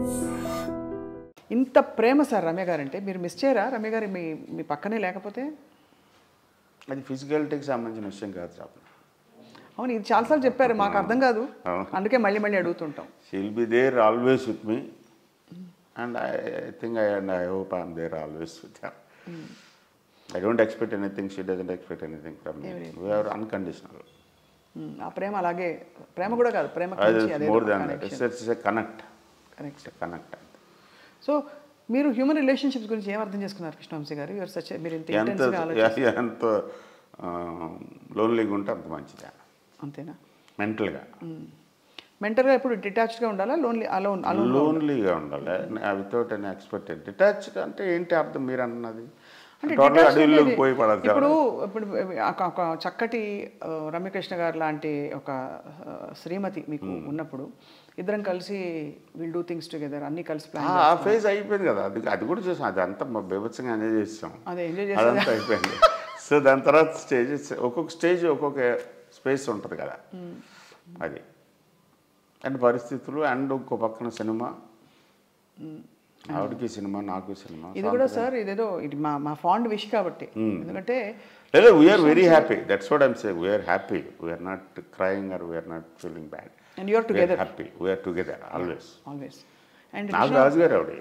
ఇంత ప్రేమ సార్ రమ్య గారు అంటే మీరు మిస్ చేయరా రమ్య గారు మీ పక్కనే లేకపోతే? అది ఫిజికాలిటీకి సంబంధించిన విషయం కాదు స్వప్న. అవును, ఇది చాలాసార్లు చెప్పారు, మాకు అర్థం కాదు, అందుకే మళ్ళీ మళ్ళీ అడుగుతుంటాం. She will be there always with me and I think I hope I'm there always with her. I don't expect anything, she doesn't expect anything from me. We are unconditional. ఆ ప్రేమ అలాగే, ప్రేమ కూడా కాదు, ప్రేమ more than that. It's a connect. Connect. So మీరు human relationships గురించి ఏం అర్థం చేసుకున్నారు కృష్ణవంశీ గారు? యువర్ సచ్, మీరు ఇంత ఇంటెన్స్గా ఆలోచిస్తారు. ఎంత లోన్లీగా ఉంటే అంత మంచిది. అంతేనా? మెంటల్గా ఇప్పుడు డిటాచ్డ్గా ఉండాలా, లోన్లీగా ఉండాలి వితౌట్ ఎనీ ఎక్స్పెక్టెడ్. డిటాచ్డ్ అంటే ఏంటి అర్థం మీరు అన్నది? ఇప్పుడు ఒక చక్కటి రమ్యకృష్ణ గారు లాంటి ఒక శ్రీమతి మీకు ఉన్నప్పుడు ఇద్దరం కలిసి విల్ డూ థింగ్స్ టుగెదర్, అన్ని కలిసి ప్లాన్. ఆ ఫేజ్ అయిపోయింది కదా, అది కూడా చేసాం. అది అంతా బీభత్సంగా ఎంజాయ్ చేసాం, అదంతా అయిపోయింది. సో దాని తర్వాత స్టేజెస్, ఒక్కొక్క స్టేజ్ ఒక్కొక్క స్పేస్ ఉంటుంది కదా, అది అండ్ పరిస్థితులు అండ్ ఇంకో పక్కన సినిమా, ఆవిడకి సినిమా, నాకు సినిమా. ఇది కూడా సార్ ఇదేదో ఇది మా ఫాండ్ విష్ కాబట్టి, ఎందుకంటే లేదా we're very happy. That's what I'm saying. We're happy, we're not crying or we're not feeling bad. And you are together, happy, we're together always. And నాకు రాజు గారు ఆవిడ.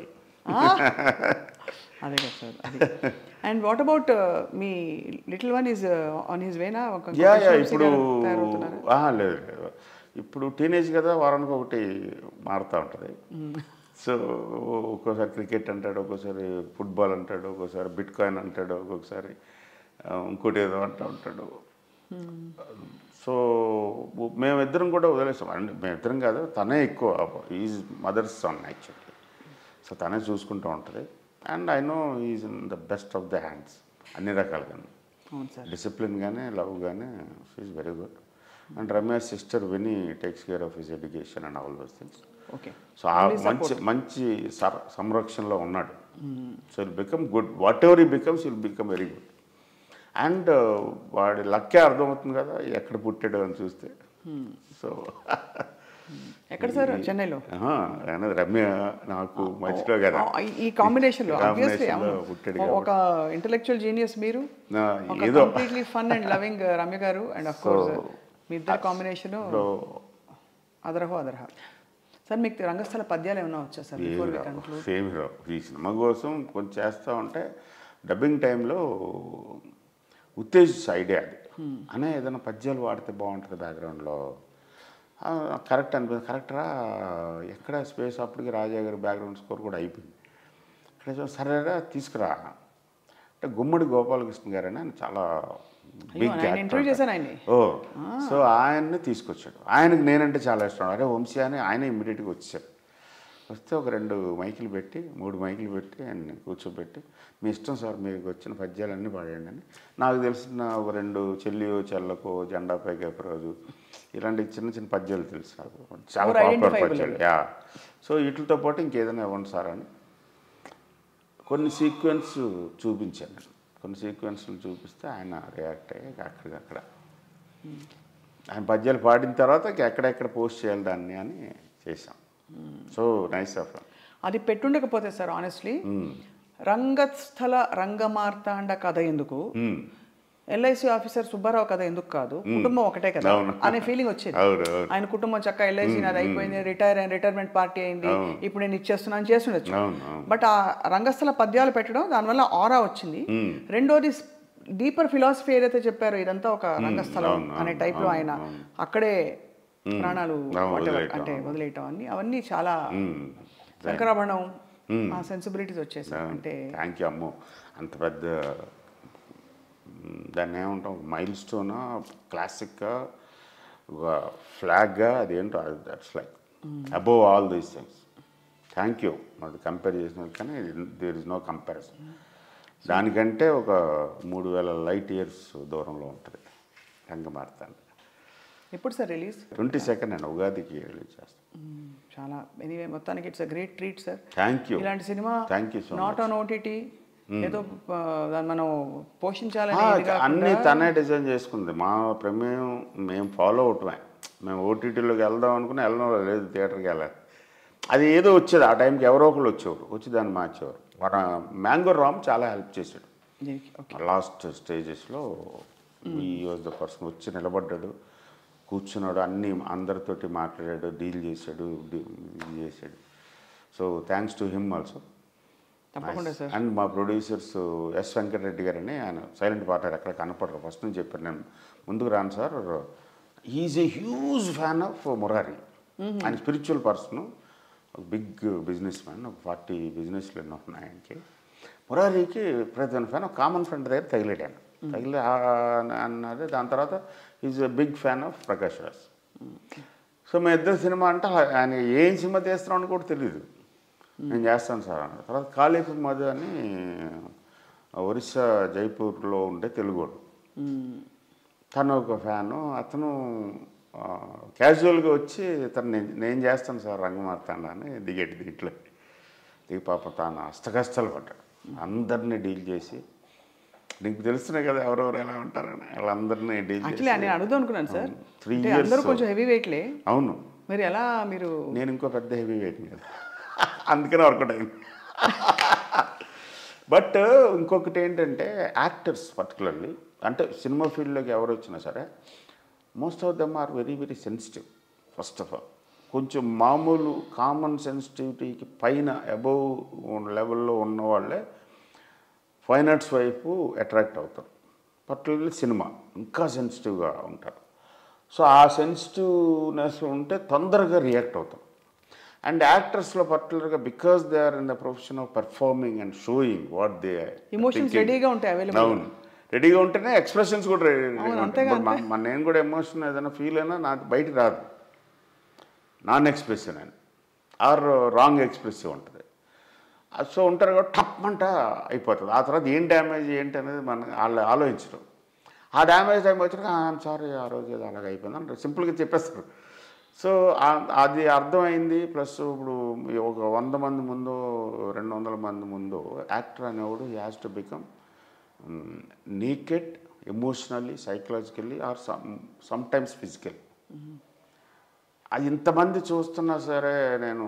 అదే కదా సార్, అది. And what about me little one is on his వేనా? ఇప్పుడు లేదు, ఇప్పుడు teenage కదా, వారానికి ఒకటి మారుతూ ఉంటుంది. సో ఒక్కోసారి క్రికెట్ అంటాడు, ఒక్కోసారి ఫుట్బాల్ అంటాడు, ఒక్కోసారి బిట్ కాయిన్ అంటాడు, ఒక్కొక్కసారి ఇంకోటి ఏదో అంటూ ఉంటాడు. సో మేమిద్దరం కూడా వదిలేస్తాం. అంటే మేమిద్దరం కాదు, తనే ఎక్కువ, is mother's son actually. So తనే చూసుకుంటూ ఉంటుంది. And I know is in the best of the hands అన్ని రకాలుగా. డిసిప్లిన్ కానీ, లవ్ కానీ, is very good. And Ramya sister విని takes care of his education and all those things. So మంచి సంరక్షణలో ఉన్నాడు. So will become good. What he becomes will become very good. And వాడి లక్కే అర్థమవుతుంది కదా ఎక్కడ పుట్టాడు అని చూస్తే. సో ఎక్కడ సార్? చెన్నైలో. రమ్య నాకు మర్చిపో కదా, ఈ కాంబినేషన్లో పుట్టాడు. ఒక ఇంటెలెక్చువల్ జీనియస్ మీరు, ఏదో completely fun and loving Ramya garu. And of course మీ ఇద్దరు కాంబినేషన్ అదరహో అదరహ. సార్ మీకు రంగస్థల పద్యాలు ఏమైనా వచ్చా సార్? Same hero. ఈ సినిమా కోసం కొంచెం చేస్తూ ఉంటే డబ్బింగ్ టైంలో ఉత్తేజిత ఐడియా అది అనే ఏదైనా పద్యాలు వాడితే బాగుంటుంది బ్యాక్గ్రౌండ్లో. కరెక్ట్ అనిపించింది. కరెక్టరా ఎక్కడ స్పేస్, అప్పటికి రాజా గారి బ్యాక్గ్రౌండ్ స్కోర్ కూడా అయిపోయింది. ఇక్కడ సరేరా తీసుకురా అంటే గుమ్మడి గోపాలకృష్ణ గారు అని ఆయన చాలా బిగ్ యాక్టర్. సో ఆయన్ని తీసుకొచ్చాడు. ఆయనకు నేనంటే చాలా ఇష్టం. అరే వంశీ అని ఆయన ఇమ్మీడియట్గా వచ్చాడు. వస్తే ఒక 2 మైకులు పెట్టి 3 మైకులు పెట్టి ఆయన్ని కూర్చోబెట్టి, మీ ఇష్టం సార్, మీకు వచ్చిన పద్యాలన్నీ పాడేయండి అని. నాకు తెలిసిన ఒక 2 చెల్లియో చెల్లకు, జెండా పైకి రోజు, ఇలాంటి చిన్న చిన్న పద్యాలు తెలుసు నాకు, చాలా పాపులర్ పద్యాలు. సో వీటితో పాటు ఇంకేదైనా ఇవ్వండి సార్ అని కొన్ని సీక్వెన్స్ చూపించాను. కొన్ని సీక్వెన్స్లు చూపిస్తే ఆయన రియాక్ట్ అయ్యి అక్కడికక్కడ ఆయన పద్యాలు పాడిన తర్వాత ఎక్కడెక్కడ పోస్ట్ చేయాలి దాన్ని అని చేశాం. So nice of. అది పెట్టుండకపోతే సార్ ఆనెస్ట్లీ రంగస్థల రంగమార్తాండ కథ ఎందుకు, ఎల్ఐసి ఆఫీసర్ సుబ్బారావు కథ ఎందుకు కాదు, కుటుంబం ఒకటే కదా అనే ఫీలింగ్ వచ్చేది. ఆయన కుటుంబం చక్క ఎల్ఐసి నాది అయిపోయింది, రిటైర్మెంట్ పార్టీ అయింది, ఇప్పుడు నేను ఇచ్చేస్తున్నాను చేస్తుండొచ్చు. బట్ ఆ రంగస్థల పద్యాలు పెట్టడం, దానివల్ల ఆరా వచ్చింది. రెండోది డీపర్ ఫిలాసఫీ ఏదైతే చెప్పారో, ఇదంతా ఒక రంగస్థలం అనే టైప్లో ఆయన అక్కడే ప్రాణాలు అంటే వదిలేయటం అన్ని, అవన్నీ చాలా శంకరాభరణం ఆ సెన్సిబిలిటీస్ వచ్చేసాయి. అంటే థ్యాంక్ యూ అమ్మో. అంత పెద్ద దాన్ని ఏమంటాం, మైల్ స్టోనా, క్లాసిక్గా, ఒక ఫ్లాగ్గా, అదేంటో that's like above all these things. Thank you. అది కంపేర్ చేసిన కానీ దేర్ ఇస్ నో కంపారిజన్. దానికంటే ఒక 3000 లైట్ ఇయర్స్ దూరంలో ఉంటుంది రంగమార్తాండ. ఎప్పుడు సార్ రిలీజ్? 22nd అండి, ఉగాదికి రిలీజ్ చేస్తాం. చాలా ఎనీవే మొత్తానికి it's a great treat sir. Thank you. ఇలాంటి cinema thank you so much. Not on OTT, ఏదో మనం పోషించాలని అన్నీ తనే డిజైన్ చేసుకుంది. మా ప్రమేయం మేము ఫాలో అవటమే. మేము ఓటీటీలోకి వెళ్దాం అనుకుని వెళ్ళడం లేదు, థియేటర్కి వెళ్ళాలి. అది ఏదో వచ్చేది ఆ టైంకి ఎవరో ఒకళ్ళు వచ్చేవారు వచ్చి దాన్ని మార్చేవారు. మన మ్యాంగో రామ్ చాలా హెల్ప్ చేశాడు లాస్ట్ స్టేజెస్లో. ఈ వాజ్ ద పర్సన్ వచ్చి నిలబడ్డాడు, కూర్చున్నాడు, అన్నీ అందరితోటి మాట్లాడాడు, డీల్ చేశాడు, ఇది చేశాడు. So thanks to him also. And మా ప్రొడ్యూసర్స్ ఎస్ వెంకటరెడ్డి గారని, ఆయన సైలెంట్ పార్ట్నర్, ఎక్కడ కనపడరు, ఫస్ట్ నుంచి చెప్పారు నేను ముందుకు రాను sir. Is a huge fan of Murari. ఆయన స్పిరిచువల్ పర్సన్, ఒక బిగ్ బిజినెస్ మ్యాన్, ఒక 40 బిజినెస్లు ఎన్నో ఉన్నాయి ఆయనకి. మురారికి ప్రతి ఫ్యాన్, ఒక కామన్ ఫ్రెండ్ దగ్గర తగిలేడాను, తగిలి అన్నది. దాని తర్వాత is a big fan of Prakash Raj. So మా ఇద్దరు సినిమా అంటే ఆయన ఏం సినిమా తీస్తున్నామని కూడా తెలియదు. నేను చేస్తాను సార్ అన్నాడు. తర్వాత కాళీపు మధు అని ఒరిస్సా జైపూర్లో ఉండే తెలుగోడు, తను ఒక ఫ్యాను. అతను క్యాజువల్గా వచ్చి తను నేను చేస్తాను సార్ రంగమార్తాండ అని దిగేటి దీంట్లో దిగి పాప తాను అష్టకష్టాలు పడ్డాడు. అందరినీ డీల్ చేసి, నీకు తెలుస్తున్నాయి కదా ఎవరెవరు ఎలా ఉంటారని, వాళ్ళందరినీ డీల్ చేసి. నేను అడుగుదాం అనుకున్నాను సార్, 3 years కొంచెం హెవీ వెయిట్లే. అవును, మరి ఎలా మీరు? నేను ఇంకో పెద్ద హెవీ వెయిట్ కదా, అందుకనే వర్కౌట్ అయింది. బట్ ఇంకొకటి ఏంటంటే యాక్టర్స్ పర్టికులర్లీ, అంటే సినిమా ఫీల్డ్లోకి ఎవరు వచ్చినా సరే most of them are very very sensitive. First of all కొంచెం మామూలు కామన్ సెన్సిటివిటీకి పైన అబవ్ లెవెల్లో ఉన్నవాళ్ళే ఫైన్ ఆర్ట్స్ వైపు అట్రాక్ట్ అవుతారు. పర్టికులర్లీ సినిమా ఇంకా సెన్సిటివ్గా ఉంటారు. సో ఆ సెన్సిటివ్నెస్ ఉంటే తొందరగా రియాక్ట్ అవుతాం. అండ్ యాక్టర్స్లో పర్టికులర్గా because they are in the profession of performing and showing what they emotions రెడీగా ఉంటాయి, అవైలబుల్. అవును, రెడీగా ఉంటేనే ఎక్స్ప్రెషన్స్ కూడా రెడీగా ఉంటాయి. నేను కూడా ఎమోషన్ ఏదైనా ఫీల్ అయినా నాకు బయటికి రాదు, నాన్ ఎక్స్ప్రెసివ్ అని ఆర్ రాంగ్ ఎక్స్ప్రెసివ్ ఉంటుంది. సో ఉంటారు కాబట్టి టప్ అయిపోతుంది. ఆ తర్వాత ఏం డ్యామేజ్ ఏంటి అనేది మనం వాళ్ళు ఆలోచించడం. ఆ డ్యామేజ్ టైం వచ్చినాక ఐఎమ్ సారీ ఆ రోజు ఏదో అలాగ అయిపోయింది అంటే సింపుల్గా చెప్పేస్తారు. సో అది అర్థమైంది. ప్లస్ ఇప్పుడు ఒక 100 మంది ముందు 200 మంది ముందు యాక్టర్ అనేవాడు he has to become naked emotionally, psychologically or sometimes physical. అది ఇంతమంది చూస్తున్నా సరే నేను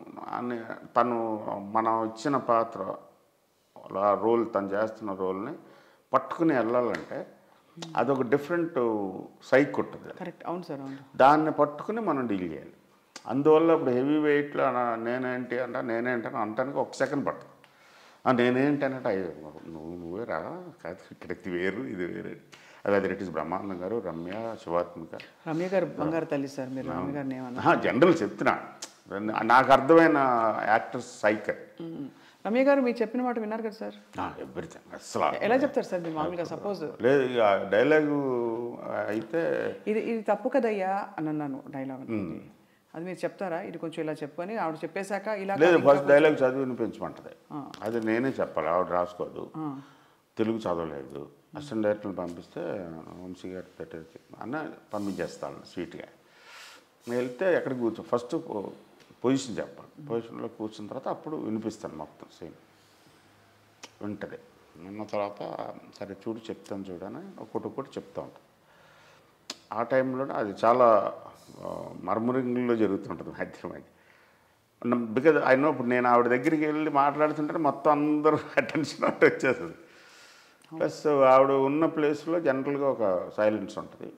తను మనం ఇచ్చిన పాత్ర ఆ రోల్, తను చేస్తున్న రోల్ని పట్టుకుని వెళ్ళాలంటే అదొక డిఫరెంట్ సైక్ ఉంటుంది. కరెక్ట్, అవును సార్, అవును. దాన్ని పట్టుకుని మనం డీల్ చేయాలి. అందువల్ల ఇప్పుడు హెవీ వెయిట్లో నేనేంటి అంటానికి 1 సెకండ్ పడుతుంది. నేనేంటి అంటే నువ్వే రా, ఇక్కడ వేరు ఇది వేరే. అది ఇట్ ఈస్ బ్రహ్మానందం గారు, రమ్య, శివాత్మిక. రమ్య గారు బంగారు తల్లి సార్, మీరు రమ్య గారిని ఏమన్నా? జనరల్ చెప్తున్నా, నాకు అర్థమైన యాక్టర్స్ సైక్. రమ్య గారు మీరు చెప్పిన మాట విన్నారు కదా సార్? ఎవ్రీథింగ్ అసలు ఎలా చెప్తారు సార్ మీరు మామూలుగా? సపోజ్ లేదు, ఇక డైలాగు అయితే ఇది తప్పు కదయ్యా అని అన్నాను డైలాగ్, అది మీరు చెప్తారా? ఇది కొంచెం ఇలా చెప్పని ఆవిడ చెప్పేశాక ఇలా లేదు, ఫస్ట్ డైలాగ్ చదివి వినిపించమంటది. అది నేనే చెప్పాలి, ఆవిడ రాసుకోదు, తెలుగు చదవలేదు. అసిస్టెంట్ డైరెక్టర్ని పంపిస్తే వంశీ గారు అన్న పంపించేస్తాను స్వీట్గా. నేను వెళ్తే ఎక్కడికి కూర్చో, ఫస్ట్ పొజిషన్ చెప్పాలి, పొజిషన్లో కూర్చున్న తర్వాత అప్పుడు వినిపిస్తాను మొత్తం సీన్. వింటది, విన్న తర్వాత సరే చూడు చెప్తాను చూడని ఒక్కొక్కటి చెప్తా ఉంటాను. ఆ టైంలో అది చాలా మర్మరింగ్లో జరుగుతుంటుంది మాధ్యమం. బికాజ్ ఐ నో ఇప్పుడు నేను ఆవిడ దగ్గరికి వెళ్ళి మాట్లాడుతుంటే మొత్తం అందరూ అటెన్షన్ అంటే వచ్చేస్తుంది. ప్లస్ ఆవిడ ఉన్న ప్లేస్లో జనరల్గా ఒక సైలెన్స్ ఉంటుంది.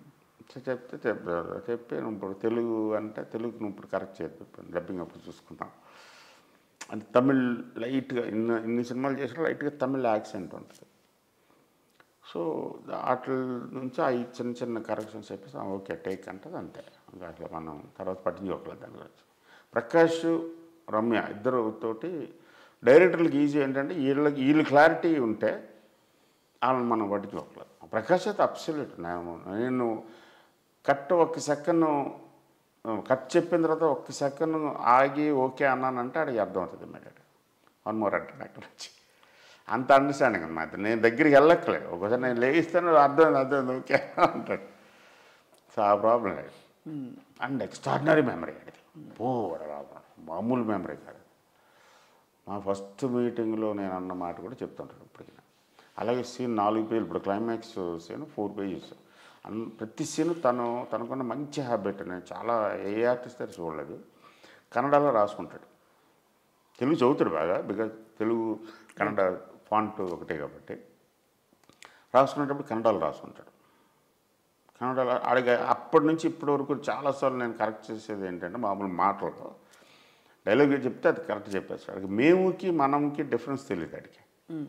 చెప్పి ఇప్పుడు తెలుగు అంటే తెలుగు నువ్వు ఇప్పుడు కరెక్ట్ చేయద్దు, డబ్బింగ్ అప్పుడు చూసుకుంటాం అంటే తమిళ్ లైట్గా ఇన్ని సినిమాలు చేసిన లైట్గా తమిళ్ యాక్సెంట్ ఉంటుంది. సో వాటి నుంచి ఆ చిన్న చిన్న కరెక్షన్స్ చెప్పేసి ఓకే టేక్ అంటుంది, అంతే. అట్లా మనం తర్వాత పట్టించుకోకలేదు దాని గురించి. ప్రకాష్, రమ్య ఇద్దరుతోటి డైరెక్టర్లకు ఈజీ ఏంటంటే వీళ్ళు క్లారిటీ ఉంటే వాళ్ళని మనం పట్టించుకోకలేదు. ప్రకాష్ అయితే అబ్సల్యూట్. నేను కట్ 1 సెకండ్ కట్ చెప్పిన తర్వాత 1 సెకండ్ ఆగి ఓకే అన్నానంటే అడిగి అర్థమవుతుంది ఇమ్మీడియట్. 1 more అంటాడు అక్కడ నుంచి. అంత అండర్స్టాండింగ్ అన్నమాట. నేను దగ్గరికి వెళ్ళక్కలేదు, ఒకసారి నేను లేగిస్తాను అర్థమైంది ఓకే అంటాడు. సో ఆ ప్రాబ్లం లేదు. అండ్ ఎక్స్ట్రాడినరీ మెమరీ అది, మామూలు మెమరీ కాదు. మా ఫస్ట్ మీటింగ్లో నేను అన్న మాట కూడా చెప్తుంటాను ఇప్పటికీ. అలాగే సీన్ 4 పేజీలు, ఇప్పుడు క్లైమాక్స్ సీన్ 4 pages. ప్రతి సీను తనకున్న మంచి హ్యాబిట్. నేను చాలా ఏ ఆర్టిస్ట్ చూడలేదు, కన్నడలో రాసుకుంటాడు. తెలుగు చదువుతాడు బాగా, బికాజ్ తెలుగు కన్నడ ఫాంట్ ఒకటే కాబట్టి. రాసుకునేటప్పుడు కన్నడలో రాసుకుంటాడు. కన్నడలో అడిగే అప్పటి నుంచి ఇప్పటి వరకు చాలాసార్లు నేను కరెక్ట్ చేసేది ఏంటంటే, మామూలు మాటల్లో డైలాగ్ చెప్తే అది కరెక్ట్ చెప్పేస్తాడు. అడిగి మేముకి మనంకి డిఫరెన్స్ తెలియదు అడిగి.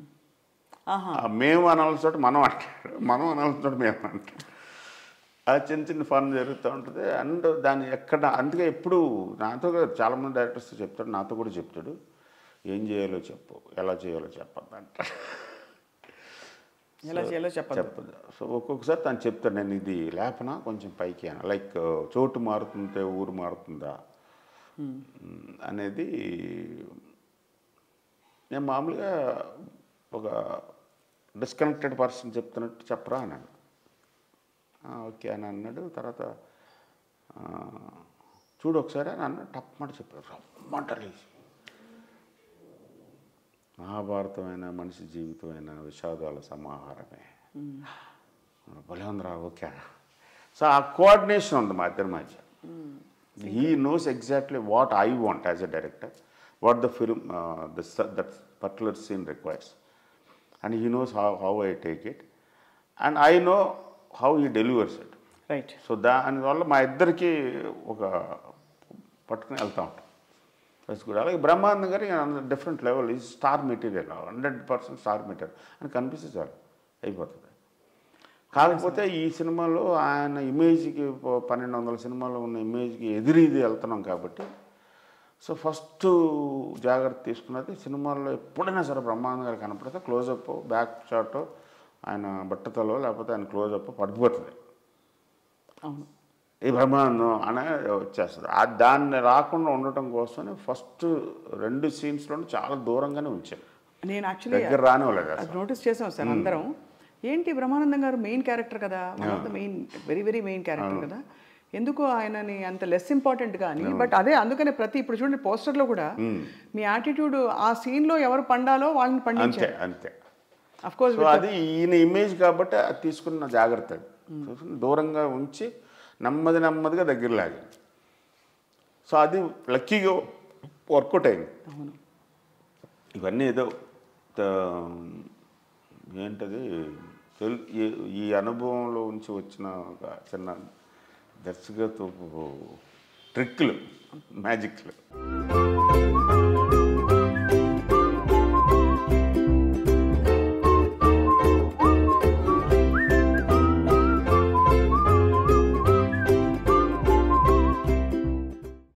మేము అనాల్సిన చోట మనం అంటాడు, మనం అనాల్సిన చోట మేము అంటాడు. ఆ చిన్న చిన్న ఫన్ జరుగుతూ ఉంటుంది. అండ్ దాన్ని ఎక్కడ అందుకే ఎప్పుడు నాతో చాలామంది డైరెక్టర్స్ చెప్తాడు, నాతో కూడా చెప్తాడు, ఏం చేయాలో చెప్పు, ఎలా చేయాలో చెప్పద్దు అంటాడు. ఎలా చేయాలో చెప్పదు. సో ఒక్కొక్కసారి తను చెప్తాడు, నేను ఇది లేపనా కొంచెం పైకి అని, లైక్ చోటు మారుతుంటే ఊరు మారుతుందా అనేది. నేను మామూలుగా ఒక డిస్కనెక్టెడ్ పర్సన్ చెప్తున్నట్టు చెప్పరా అన్నాడు. ఓకే అని అన్నాడు. తర్వాత చూడు ఒకసారి అని అన్న టప్మాట చెప్పాడు. రమ్మంటలే మహాభారతమైన మనిషి జీవితమైన విషాదాల సమాహారమే. బలేంద్రా ఓకే. సో ఆ కోఆర్డినేషన్ ఉంది మా ఇద్దరి మధ్య. He knows exactly what I want as a director, what the film that particular scene requires, and he knows how I take it, and I know how he delivers it. Right. So దానివల్ల మా ఇద్దరికి ఒక పట్టుకుని వెళ్తూ ఉంటాం. That's good. అలాగే బ్రహ్మానందం గారి different level, is star material, 100% star material అని కనిపిస్తే చాలు అయిపోతుంది. కాకపోతే ఈ సినిమాలో ఆయన ఇమేజ్కి 1200 సినిమాలో ఉన్న ఇమేజ్కి ఎదురీది వెళ్తున్నాం కాబట్టి, సో ఫస్ట్ జాగ్రత్త తీసుకున్నది సినిమాల్లో ఎప్పుడైనా సరే బ్రహ్మానందం గారు కనపడితే క్లోజప్, బ్యాక్ షాట్, ఆయన బట్టతలో లేకపోతే ఆయన క్లోజప్ పడిపోతుంది. అవును, ఈ బ్రహ్మానందం అనే వచ్చేస్తుంది. దాన్ని రాకుండా ఉండటం కోసమే ఫస్ట్ 2 సీన్స్లోనే చాలా దూరంగానే ఉంచాను. నేను యాక్చువల్లీ దగ్గర రానివ్వలేదు. అది నోటీస్ చేసాం సార్ అందరం. ఏంటి బ్రహ్మానందం గారు మెయిన్ క్యారెక్టర్ కదా, one of the main, very very main character కదా, ఎందుకు ఆయనని అంత లెస్ ఇంపార్టెంట్ కానీ. బట్ అదే అందుకనే ఇప్పుడు చూడండి పోస్టర్లో కూడా మీ యాటిట్యూడ్ ఆ సీన్లో ఎవరు పండాలో వాళ్ళని పండించారు. అంతే. అఫ్ కోర్స్ అది ఈయన ఇమేజ్ కాబట్టి అది తీసుకున్న జాగ్రత్త, దూరంగా ఉంచి నెమ్మదిగా దగ్గర లాగా. సో అది లక్కీగా వర్కౌట్ అయింది. ఇవన్నీ ఏదో ఏంటది ఈ అనుభవంలో ఉంచి వచ్చిన ఒక చిన్న దర్శకత్వపు ట్రిక్లు, మ్యాజిక్లు.